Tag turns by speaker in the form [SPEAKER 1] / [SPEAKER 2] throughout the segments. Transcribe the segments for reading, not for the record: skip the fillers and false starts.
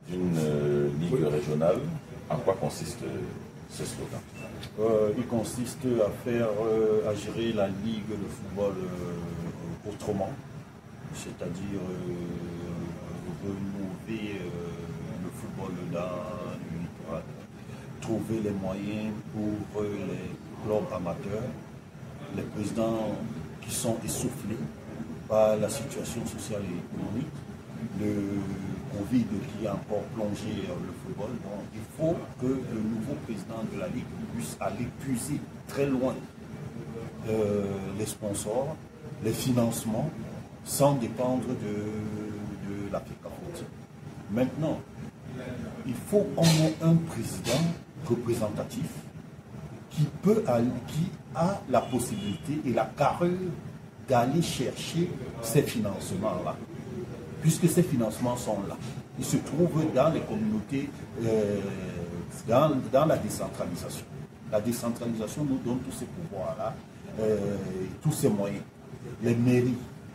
[SPEAKER 1] d'une ligue régionale. En quoi consiste ce slogan?
[SPEAKER 2] Il consiste à gérer la ligue de football autrement, c'est-à-dire renouveler le football dans le littoral, trouver les moyens pour les clubs amateurs, les présidents qui sont essoufflés par la situation sociale et économique, le Covid qui a encore plongé le football. Donc, il faut que le nouveau président de la Ligue puisse aller puiser très loin les sponsors, les financements, sans dépendre de la FECAFOOT. Maintenant, il faut qu'on ait un président représentatif qui a la possibilité et la carrure d'aller chercher ces financements-là. Puisque ces financements sont là. Ils se trouvent dans les communautés, dans la décentralisation. La décentralisation nous donne tous ces pouvoirs-là, tous ces moyens. Les mairies,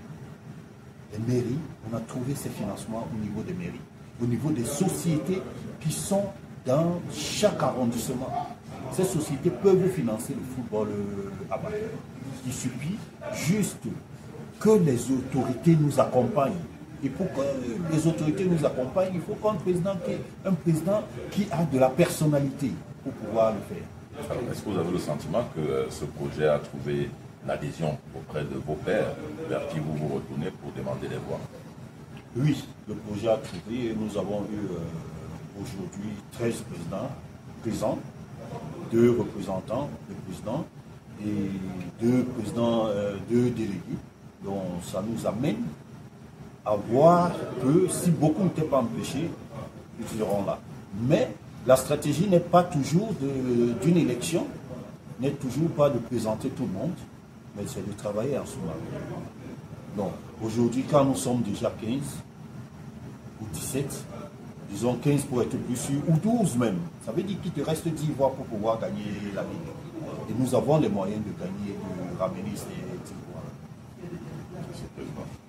[SPEAKER 2] on a trouvé ces financements au niveau des mairies, au niveau des sociétés qui sont dans chaque arrondissement. Ces sociétés peuvent financer le football amateur. Il suffit juste que les autorités nous accompagnent. Et pour que les autorités nous accompagnent, il faut qu'un président qui a de la personnalité pour pouvoir le faire.
[SPEAKER 1] Alors, est-ce que vous avez le sentiment que ce projet a trouvé l'adhésion auprès de vos pairs, vers qui vous vous retournez pour demander des voix?
[SPEAKER 2] Oui, le projet a trouvé et nous avons eu aujourd'hui 13 présidents présents, 2 représentants de présidents et 2 présidents, 2 délégués. Donc ça nous amène à voir que si beaucoup n'étaient pas empêchés, ils seront là. Mais la stratégie n'est pas toujours d'une élection, n'est toujours pas de présenter tout le monde, mais c'est de travailler ensemble. Donc aujourd'hui, quand nous sommes déjà 15 ou 17, disons 15 pour être plus sûr, ou 12 même, ça veut dire qu'il te reste 10 voix pour pouvoir gagner la Ligue. Et nous avons les moyens de gagner, de ramener ces 10 voix.